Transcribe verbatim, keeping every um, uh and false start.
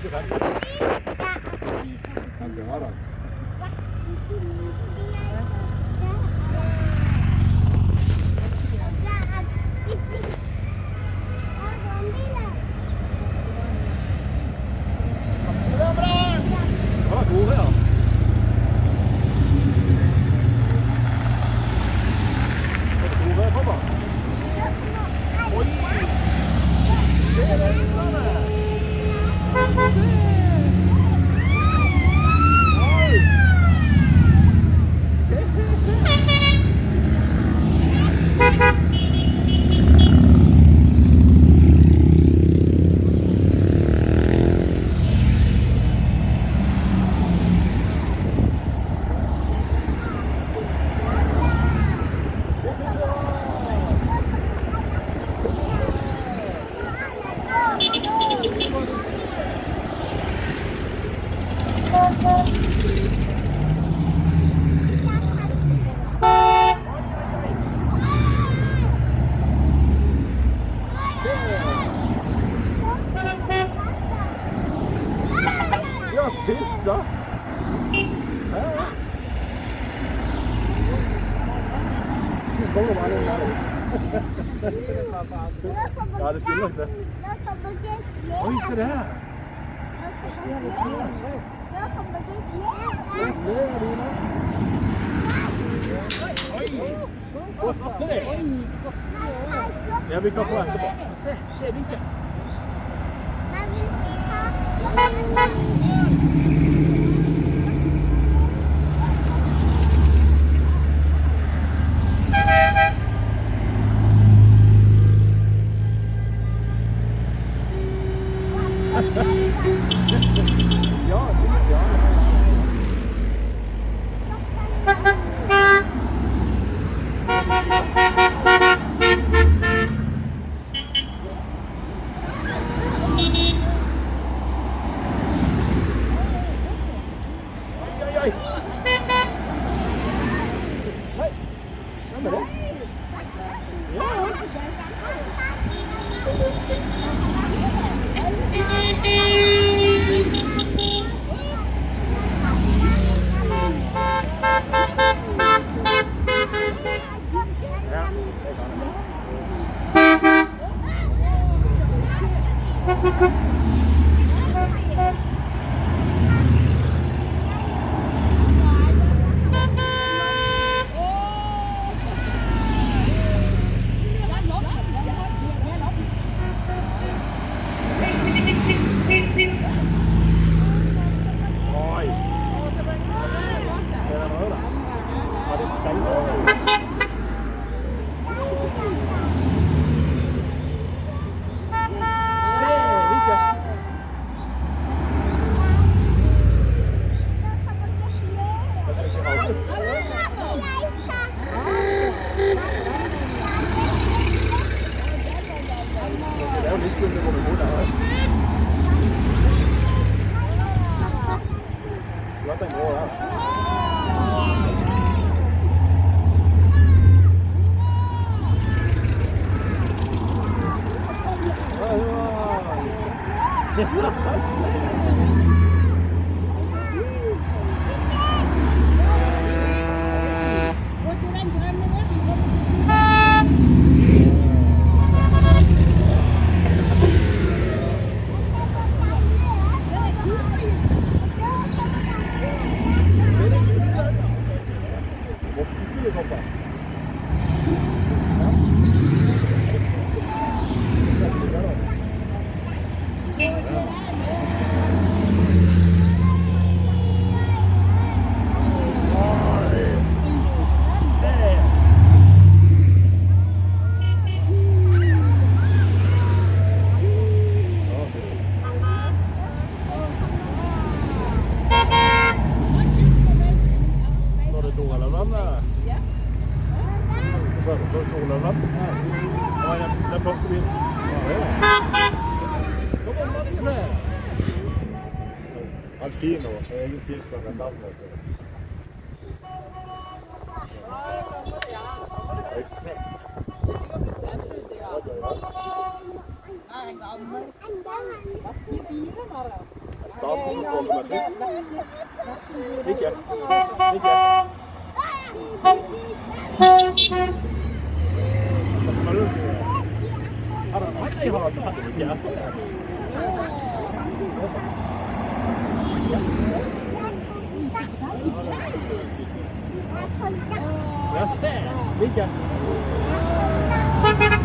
du kan. Kan du ha det? Pizza? Kom op, alle naar. Ja, dat is goed nog, hè? Oh, is er daar? Ja, dat zie je. Ja, Oi! Wat is er? Ja, vi kan få etterpå. Se, se vinkel. Ja, ja. Alfino, è il circo che andava a Ligge. Ligge. Har du hatt ei hånd? Hadde du ikke? Ja, se. Ligge.